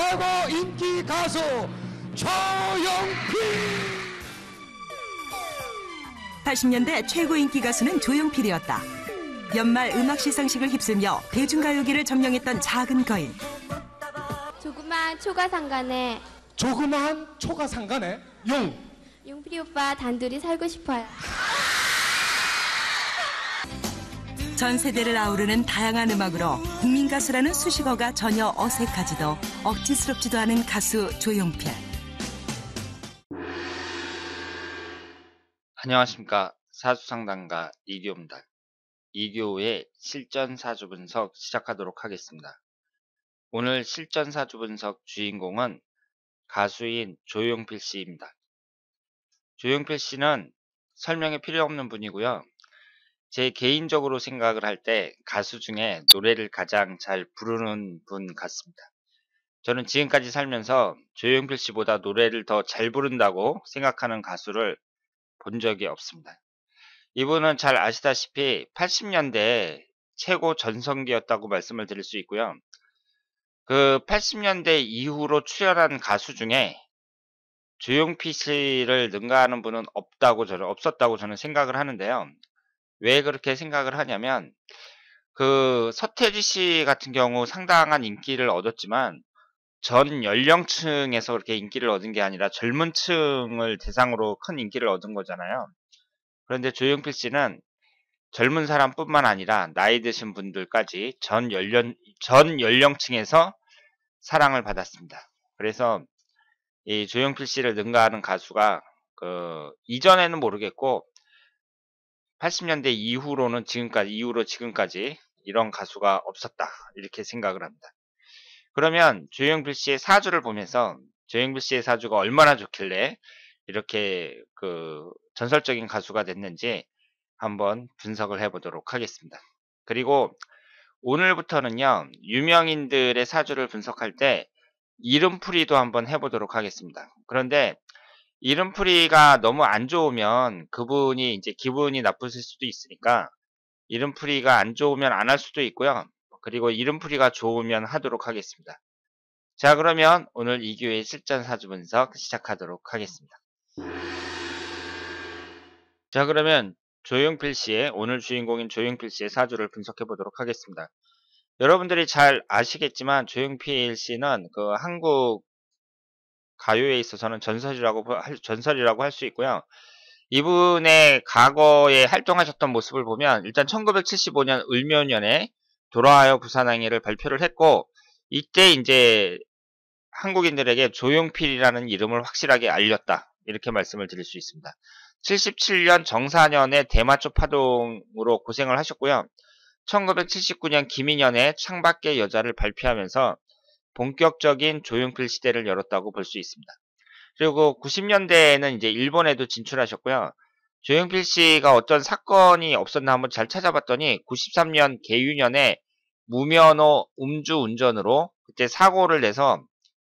최고 인기 가수 조용필. 80년대 최고 인기 가수는 조용필이었다. 연말 음악 시상식을 휩쓸며 대중가요계를 점령했던 작은 거인. 조그만 초가상간에 조그마한 초가상간에 용필이 오빠 단둘이 살고 싶어요. 전 세대를 아우르는 다양한 음악으로 국민 가수라는 수식어가 전혀 어색하지도 억지스럽지도 않은 가수 조용필. 안녕하십니까. 사주상담가 이교입니다. 이교의 실전사주 분석 시작하도록 하겠습니다. 오늘 실전사주 분석 주인공은 가수인 조용필 씨입니다. 조용필 씨는 설명이 필요 없는 분이고요. 제 개인적으로 생각을 할 때 가수 중에 노래를 가장 잘 부르는 분 같습니다. 저는 지금까지 살면서 조용필 씨보다 노래를 더 잘 부른다고 생각하는 가수를 본 적이 없습니다. 이분은 잘 아시다시피 80년대 최고 전성기였다고 말씀을 드릴 수 있고요. 그 80년대 이후로 출연한 가수 중에 조용필 씨를 능가하는 분은 없었다고 저는 생각을 하는데요. 왜 그렇게 생각을 하냐면 그 서태지 씨 같은 경우 상당한 인기를 얻었지만 전 연령층에서 그렇게 인기를 얻은 게 아니라 젊은 층을 대상으로 큰 인기를 얻은 거잖아요. 그런데 조용필 씨는 젊은 사람뿐만 아니라 나이 드신 분들까지 전 연령층에서 사랑을 받았습니다. 그래서 이 조용필 씨를 능가하는 가수가 이전에는 모르겠고 80년대 이후로 지금까지 이런 가수가 없었다. 이렇게 생각을 합니다. 그러면 조용필 씨의 사주를 보면서 조용필 씨의 사주가 얼마나 좋길래 이렇게 전설적인 가수가 됐는지 한번 분석을 해보도록 하겠습니다. 그리고 오늘부터는요, 유명인들의 사주를 분석할 때 이름풀이도 한번 해보도록 하겠습니다. 그런데 이름풀이가 너무 안 좋으면 그분이 이제 기분이 나쁘실 수도 있으니까 이름풀이가 안 좋으면 안 할 수도 있고요. 그리고 이름풀이가 좋으면 하도록 하겠습니다. 자, 그러면 오늘 이교의 실전 사주 분석 시작하도록 하겠습니다. 자, 그러면 오늘 주인공인 조용필 씨의 사주를 분석해 보도록 하겠습니다. 여러분들이 잘 아시겠지만 조용필 씨는 한국 가요에 있어서는 전설이라고 할 수 있고요. 이분의 과거에 활동하셨던 모습을 보면 일단 1975년 을묘년에 돌아와요 부산항해를 발표를 했고, 이때 이제 한국인들에게 조용필이라는 이름을 확실하게 알렸다. 이렇게 말씀을 드릴 수 있습니다. 77년 정사년에 대마초 파동으로 고생을 하셨고요. 1979년 김인현의 창밖의 여자를 발표하면서 본격적인 조용필 시대를 열었다고 볼 수 있습니다. 그리고 90년대에는 이제 일본에도 진출하셨고요. 조용필 씨가 어떤 사건이 없었나 한번 잘 찾아봤더니 93년 개유년에 무면허 음주운전으로 그때 사고를 내서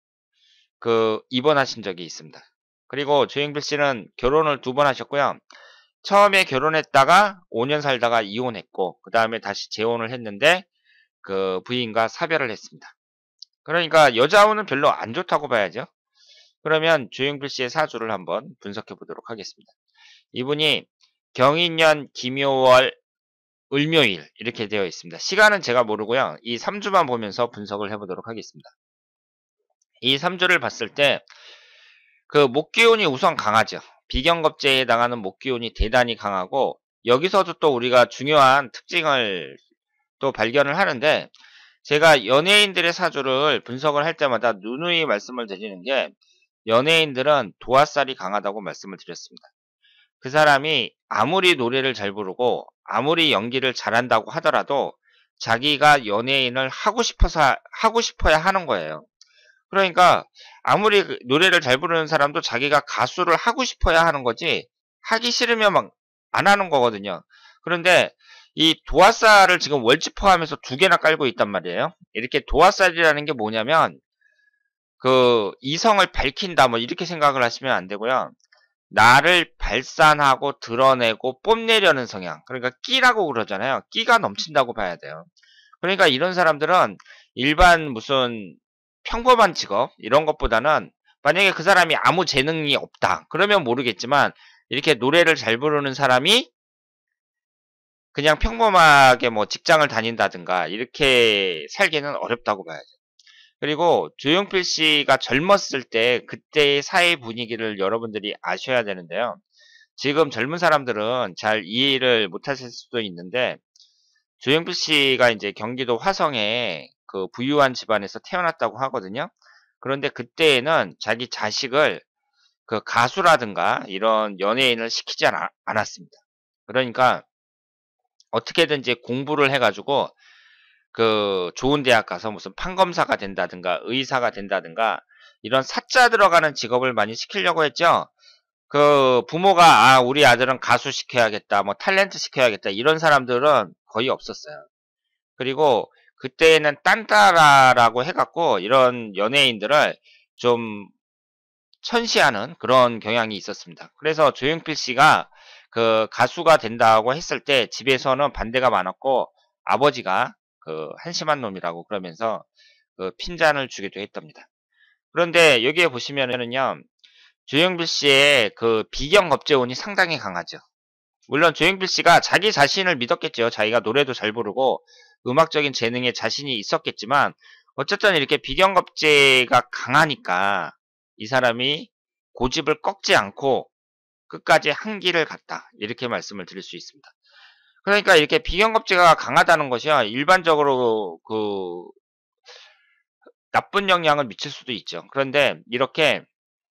입원하신 적이 있습니다. 그리고 조용필 씨는 결혼을 2번 하셨고요. 처음에 결혼했다가 5년 살다가 이혼했고, 그 다음에 다시 재혼을 했는데 부인과 사별을 했습니다. 그러니까 여자운은 별로 안 좋다고 봐야죠. 그러면 조용필 씨의 사주를 한번 분석해 보도록 하겠습니다. 이분이 경인년 김효월 을묘일 이렇게 되어 있습니다. 시간은 제가 모르고요. 이 3주만 보면서 분석을 해보도록 하겠습니다. 이 3주를 봤을 때 목기운이 우선 강하죠. 비경겁제에 해당하는 목기운이 대단히 강하고, 여기서도 또 우리가 중요한 특징을 또 발견을 하는데, 제가 연예인들의 사주를 분석을 할 때마다 누누이 말씀을 드리는 게, 연예인들은 도화살이 강하다고 말씀을 드렸습니다. 그 사람이 아무리 노래를 잘 부르고 아무리 연기를 잘한다고 하더라도 자기가 연예인을 하고 싶어야 하는 거예요. 그러니까 아무리 노래를 잘 부르는 사람도 자기가 가수를 하고 싶어야 하는 거지, 하기 싫으면 막 안 하는 거거든요. 그런데 이 도화살을 지금 월지퍼하면서 2개나 깔고 있단 말이에요. 이렇게 도화살이라는 게 뭐냐면 이성을 밝힌다 뭐 이렇게 생각을 하시면 안 되고요. 나를 발산하고 드러내고 뽐내려는 성향, 그러니까 끼라고 그러잖아요. 끼가 넘친다고 봐야 돼요. 그러니까 이런 사람들은 일반 무슨 평범한 직업 이런 것보다는 만약에 그 사람이 아무 재능이 없다 그러면 모르겠지만 이렇게 노래를 잘 부르는 사람이 그냥 평범하게 뭐 직장을 다닌다든가 이렇게 살기는 어렵다고 봐야죠. 그리고 조용필 씨가 젊었을 때 그때의 사회 분위기를 여러분들이 아셔야 되는데요. 지금 젊은 사람들은 잘 이해를 못하실 수도 있는데 조용필 씨가 이제 경기도 화성에 그 부유한 집안에서 태어났다고 하거든요. 그런데 그때에는 자기 자식을 그 가수라든가 이런 연예인을 시키지 않았습니다. 그러니까 어떻게든지 공부를 해가지고 그 좋은 대학 가서 무슨 판검사가 된다든가 의사가 된다든가 이런 사자 들어가는 직업을 많이 시키려고 했죠. 그 부모가 우리 아들은 가수 시켜야겠다 뭐 탤런트 시켜야겠다 이런 사람들은 거의 없었어요. 그리고 그때는 딴따라라고 해갖고 이런 연예인들을 좀 천시하는 그런 경향이 있었습니다. 그래서 조용필 씨가 그 가수가 된다고 했을 때 집에서는 반대가 많았고 아버지가 그 한심한 놈이라고 그러면서 그 핀잔을 주기도 했답니다. 그런데 여기에 보시면은요, 조용필 씨의 그 비경겁재운이 상당히 강하죠. 물론 조용필 씨가 자기 자신을 믿었겠죠. 자기가 노래도 잘 부르고 음악적인 재능에 자신이 있었겠지만 어쨌든 이렇게 비경겁재가 강하니까 이 사람이 고집을 꺾지 않고 끝까지 한 길을 갔다. 이렇게 말씀을 드릴 수 있습니다. 그러니까 이렇게 비경겁재가 강하다는 것이요. 일반적으로 그 나쁜 영향을 미칠 수도 있죠. 그런데 이렇게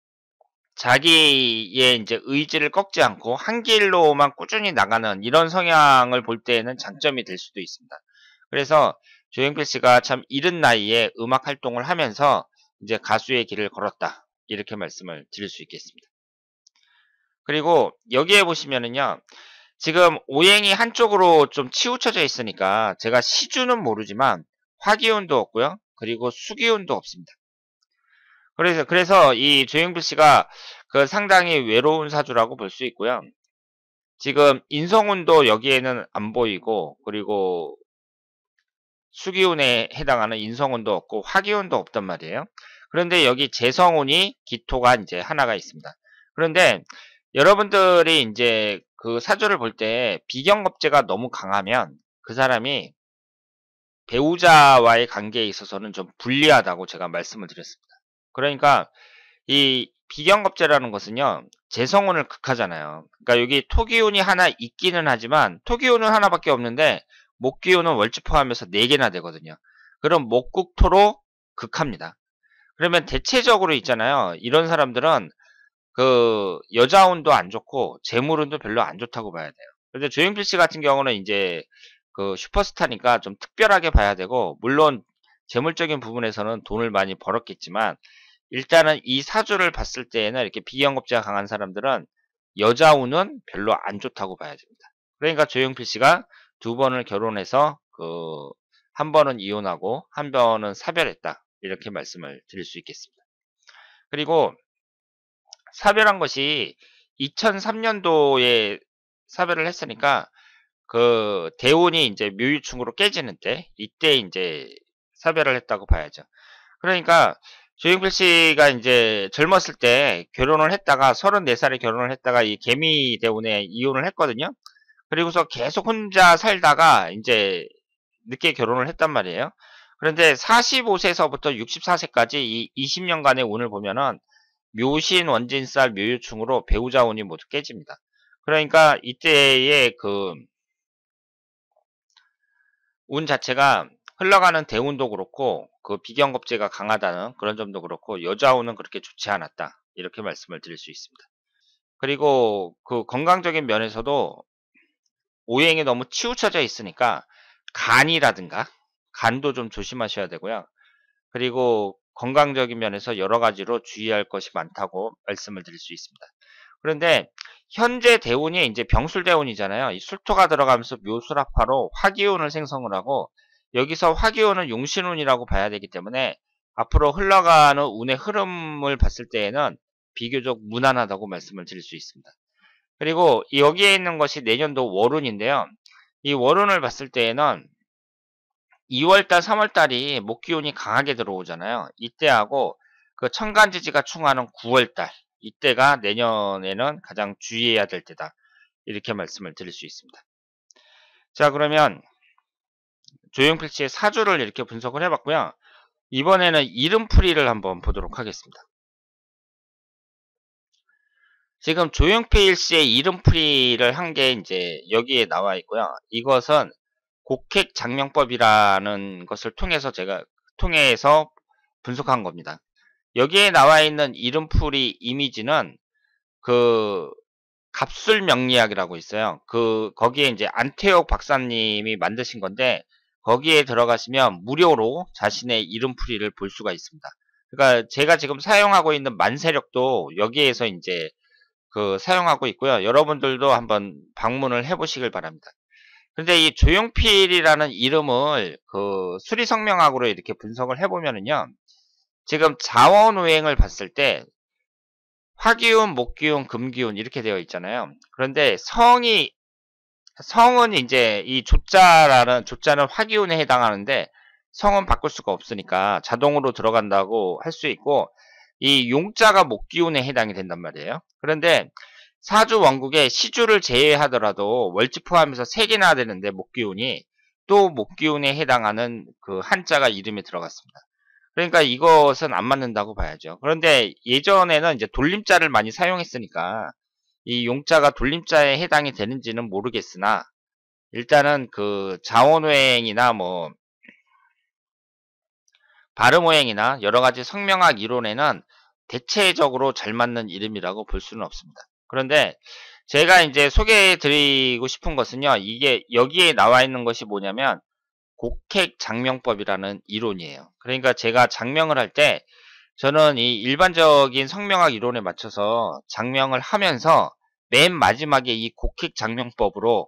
자기의 이제 의지를 꺾지 않고 한 길로만 꾸준히 나가는 이런 성향을 볼 때에는 장점이 될 수도 있습니다. 그래서 조용필 씨가 참 이른 나이에 음악 활동을 하면서 이제 가수의 길을 걸었다. 이렇게 말씀을 드릴 수 있겠습니다. 그리고 여기에 보시면은요. 지금 오행이 한쪽으로 좀 치우쳐져 있으니까 제가 시주는 모르지만 화기운도 없고요. 그리고 수기운도 없습니다. 그래서 이 조용필 씨가 그 상당히 외로운 사주라고 볼 수 있고요. 지금 인성운도 여기에는 안 보이고 그리고 수기운에 해당하는 인성운도 없고 화기운도 없단 말이에요. 그런데 여기 재성운이 기토가 이제 하나가 있습니다. 그런데 여러분들이 이제 그 사주를 볼 때 비경겁재가 너무 강하면 그 사람이 배우자와의 관계에 있어서는 좀 불리하다고 제가 말씀을 드렸습니다. 그러니까 이 비경겁재라는 것은요, 재성운을 극하잖아요. 그러니까 여기 토기운이 하나 있기는 하지만 토기운은 하나밖에 없는데 목기운은 월지 포함해서 4개나 되거든요. 그럼 목국토로 극합니다. 그러면 대체적으로 있잖아요. 이런 사람들은 그 여자운도 안 좋고 재물운도 별로 안 좋다고 봐야 돼요. 그런데 조용필 씨 같은 경우는 이제 그 슈퍼스타니까 좀 특별하게 봐야 되고 물론 재물적인 부분에서는 돈을 많이 벌었겠지만 일단은 이 사주를 봤을 때에는 이렇게 비경겁재가 강한 사람들은 여자운은 별로 안 좋다고 봐야 됩니다. 그러니까 조용필 씨가 2번을 결혼해서 그 한 번은 이혼하고 한 번은 사별했다. 이렇게 말씀을 드릴 수 있겠습니다. 그리고 사별한 것이 2003년도에 사별을 했으니까 그 대운이 이제 묘유충으로 깨지는 때 이때 이제 사별을 했다고 봐야죠. 그러니까 조용필 씨가 이제 젊었을 때 결혼을 했다가 34살에 결혼을 했다가 이 개미 대운에 이혼을 했거든요. 그리고서 계속 혼자 살다가 이제 늦게 결혼을 했단 말이에요. 그런데 45세서부터 64세까지 이 20년간의 운을 보면은 묘신, 원진살, 묘유충으로 배우자 운이 모두 깨집니다. 그러니까 이때의 그 운 자체가 흘러가는 대운도 그렇고 그 비경겁재가 강하다는 그런 점도 그렇고 여자운은 그렇게 좋지 않았다. 이렇게 말씀을 드릴 수 있습니다. 그리고 그 건강적인 면에서도 오행이 너무 치우쳐져 있으니까 간이라든가 간도 좀 조심하셔야 되고요. 그리고 건강적인 면에서 여러 가지로 주의할 것이 많다고 말씀을 드릴 수 있습니다. 그런데 현재 대운이 이제 병술대운이잖아요. 이 술토가 들어가면서 묘술합화로 화기운을 생성을 하고 여기서 화기운은 용신운이라고 봐야 되기 때문에 앞으로 흘러가는 운의 흐름을 봤을 때에는 비교적 무난하다고 말씀을 드릴 수 있습니다. 그리고 여기에 있는 것이 내년도 월운인데요. 이 월운을 봤을 때에는 2월달, 3월달이 목기운이 강하게 들어오잖아요. 이때하고 그 천간지지가 충하는 9월달, 이때가 내년에는 가장 주의해야 될 때다. 이렇게 말씀을 드릴 수 있습니다. 자, 그러면 조용필 씨의 사주를 이렇게 분석을 해봤고요. 이번에는 이름풀이를 한번 보도록 하겠습니다. 지금 조용필 씨의 이름풀이를 한 게 이제 여기에 나와 있고요. 이것은 곡핵장명법이라는 것을 통해서 분석한 겁니다. 여기에 나와 있는 이름풀이 이미지는 그 갑술명리학이라고 있어요. 거기에 이제 안태옥 박사님이 만드신 건데, 거기에 들어가시면 무료로 자신의 이름풀이를 볼 수가 있습니다. 그러니까 제가 지금 사용하고 있는 만세력도 여기에서 이제 사용하고 있고요. 여러분들도 한번 방문을 해보시길 바랍니다. 근데 이 조용필이라는 이름을 수리성명학으로 이렇게 분석을 해보면은요, 지금 자원오행을 봤을 때 화기운, 목기운, 금기운 이렇게 되어 있잖아요. 그런데 성은 이제 이 조자는 화기운에 해당하는데, 성은 바꿀 수가 없으니까 자동으로 들어간다고 할 수 있고, 이 용자가 목기운에 해당이 된단 말이에요. 그런데 사주 원국에 시주를 제외하더라도 월지 포함해서 3개나 되는데, 목기운이 또 목기운에 해당하는 그 한자가 이름에 들어갔습니다. 그러니까 이것은 안 맞는다고 봐야죠. 그런데 예전에는 이제 돌림자를 많이 사용했으니까 이 용자가 돌림자에 해당이 되는지는 모르겠으나, 일단은 자원오행이나 뭐 발음오행이나 여러가지 성명학 이론에는 대체적으로 잘 맞는 이름이라고 볼 수는 없습니다. 그런데 제가 이제 소개해드리고 싶은 것은요, 이게 여기에 나와 있는 것이 뭐냐면 곡핵장명법이라는 이론이에요. 그러니까 제가 장명을 할 때 저는 이 일반적인 성명학 이론에 맞춰서 장명을 하면서 맨 마지막에 이 곡핵장명법으로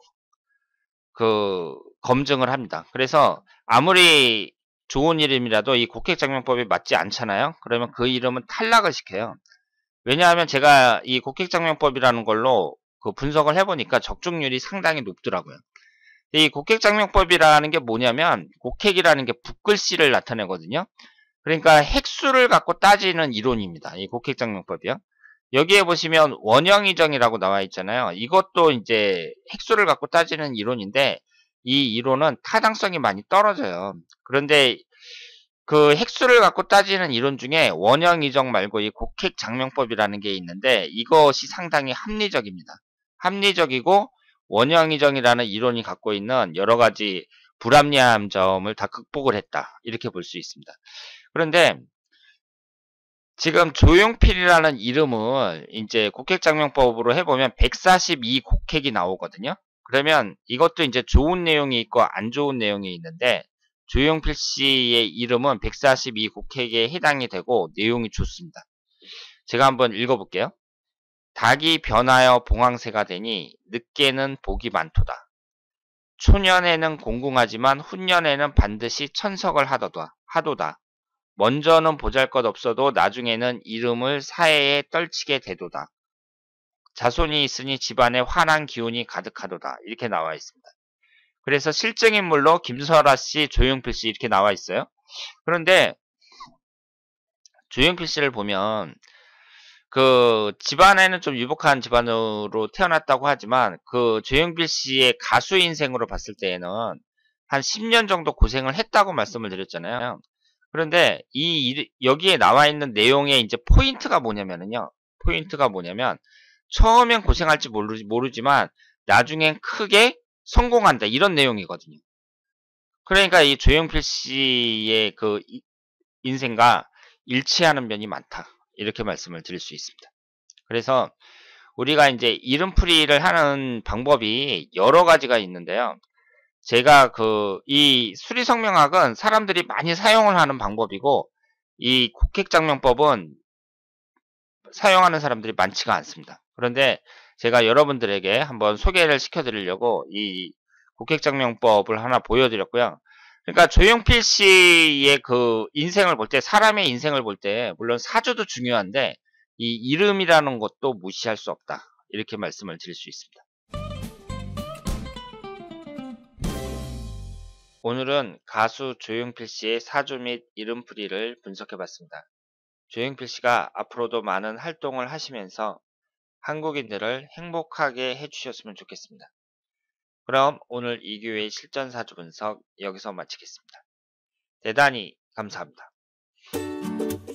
검증을 합니다. 그래서 아무리 좋은 이름이라도 이 곡핵장명법에 맞지 않잖아요. 그러면 그 이름은 탈락을 시켜요. 왜냐하면 제가 이 곡핵장명법이라는 걸로 분석을 해보니까 적중률이 상당히 높더라고요. 이 곡핵장명법이라는 게 뭐냐면, 곡핵이라는 게 붓글씨를 나타내거든요. 그러니까 핵수를 갖고 따지는 이론입니다. 이 곡핵장명법이요. 여기에 보시면 원형이정이라고 나와 있잖아요. 이것도 이제 핵수를 갖고 따지는 이론인데, 이 이론은 타당성이 많이 떨어져요. 그런데 그 핵수를 갖고 따지는 이론 중에 원형이정 말고 이 곡핵장명법이라는 게 있는데, 이것이 상당히 합리적입니다. 합리적이고 원형이정이라는 이론이 갖고 있는 여러가지 불합리한 점을 다 극복을 했다, 이렇게 볼 수 있습니다. 그런데 지금 조용필이라는 이름을 이제 곡핵장명법으로 해보면 142 곡핵이 나오거든요. 그러면 이것도 이제 좋은 내용이 있고 안 좋은 내용이 있는데, 조용필 씨의 이름은 142 곡핵에 해당이 되고 내용이 좋습니다. 제가 한번 읽어볼게요. 닭이 변하여 봉황새가 되니 늦게는 복이 많도다. 초년에는 공공하지만 훈년에는 반드시 천석을 하도다. 먼저는 보잘것없어도 나중에는 이름을 사해에 떨치게 되도다. 자손이 있으니 집안에 환한 기운이 가득하도다. 이렇게 나와 있습니다. 그래서 실증인물로 김설아 씨, 조용필 씨 이렇게 나와 있어요. 그런데 조용필 씨를 보면 집안에는 좀 유복한 집안으로 태어났다고 하지만, 조용필 씨의 가수 인생으로 봤을 때에는 한 10년 정도 고생을 했다고 말씀을 드렸잖아요. 그런데 여기에 나와 있는 내용의 이제 포인트가 뭐냐면, 처음엔 고생할지 모르지만 나중엔 크게 성공한다, 이런 내용이거든요. 그러니까 이 조용필 씨의 인생과 일치하는 면이 많다, 이렇게 말씀을 드릴 수 있습니다. 그래서 우리가 이제 이름풀이를 하는 방법이 여러 가지가 있는데요. 제가 이 수리성명학은 사람들이 많이 사용을 하는 방법이고, 이 곡핵장명법은 사용하는 사람들이 많지가 않습니다. 그런데 제가 여러분들에게 한번 소개를 시켜드리려고 이 곡핵장명법을 하나 보여드렸고요. 그러니까 조용필 씨의 인생을 볼 때, 사람의 인생을 볼 때 물론 사주도 중요한데 이 이름이라는 것도 무시할 수 없다, 이렇게 말씀을 드릴 수 있습니다. 오늘은 가수 조용필 씨의 사주 및 이름풀이를 분석해봤습니다. 조용필 씨가 앞으로도 많은 활동을 하시면서 한국인들을 행복하게 해주셨으면 좋겠습니다. 그럼 오늘 이교의 실전사주 분석 여기서 마치겠습니다. 대단히 감사합니다.